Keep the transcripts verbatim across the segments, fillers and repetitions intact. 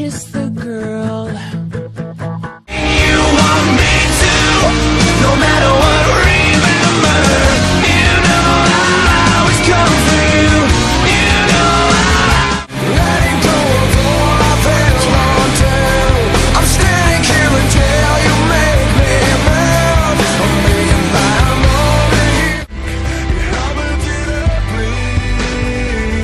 kiss the girl. You want me to, no matter what, remember. You know I always come through. You know I letting go of all my past wrong too. I'm standing here until you make me melt. A million miles over here. How much did I breathe?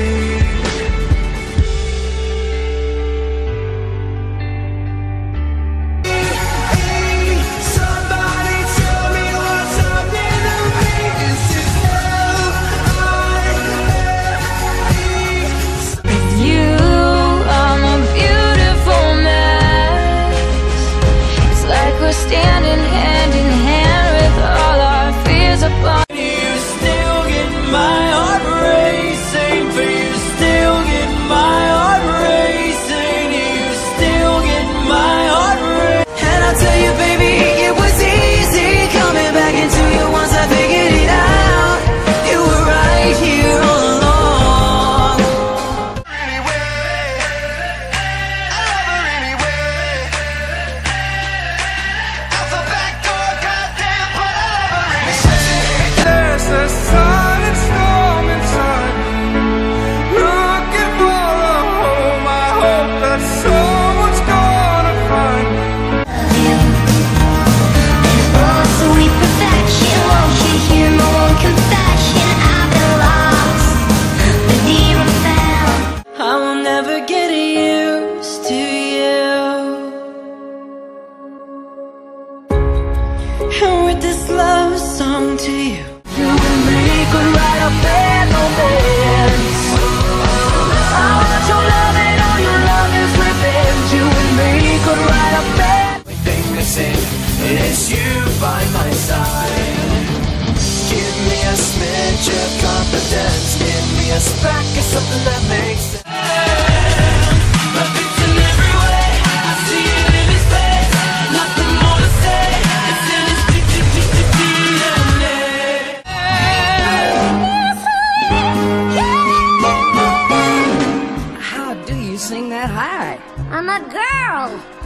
Somebody tell me what's happening to me. Is this love I With you, I'm a beautiful mess. It's like we're standing hand in hand with all our fears upon. You still get my heart racing, for you still get my heart racing, you still get my heart racing. And I tell you, baby, it was easy coming back into you once I figured it out. You were right here all along. Anyway, I love her anyway. Out the back door, goddamn, but I love her anyway. There's a silent storm inside me, looking for a home. I hope that someone's gonna find me. Oh, sweet perfection, won't you hear my one confession? I've been lost, the demon found. I will never get used to you. And with this love song to you, you and me could write a band romance. I want your love and all your love is revenge. You and me could write a band. Everything missing is you by my side. Give me a smidge of confidence. Give me a speck of something that makes sense. Perfect in every way. I see it in his face. Nothing more to say. It's in his D N A. How do you sing that high? I'm a girl.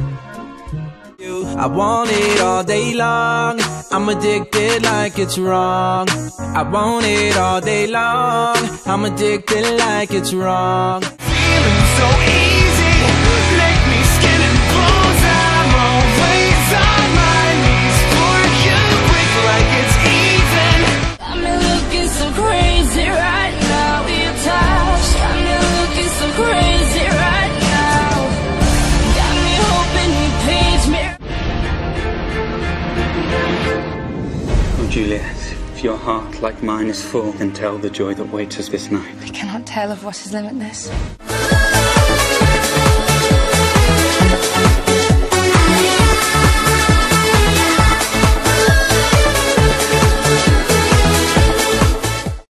I want it all day long. I'm addicted like it's wrong. I want it all day long. I'm addicted like it's wrong. Feeling so easy, make me skin and bones. I'm always on my knees for you, break like it's even. Got me looking so crazy right now. Your touch got me looking so crazy right now. Got me hoping you page me. Oh, Juliet, if your heart like mine is full, then tell the joy that waits us this night. I cannot tell of what is limitless.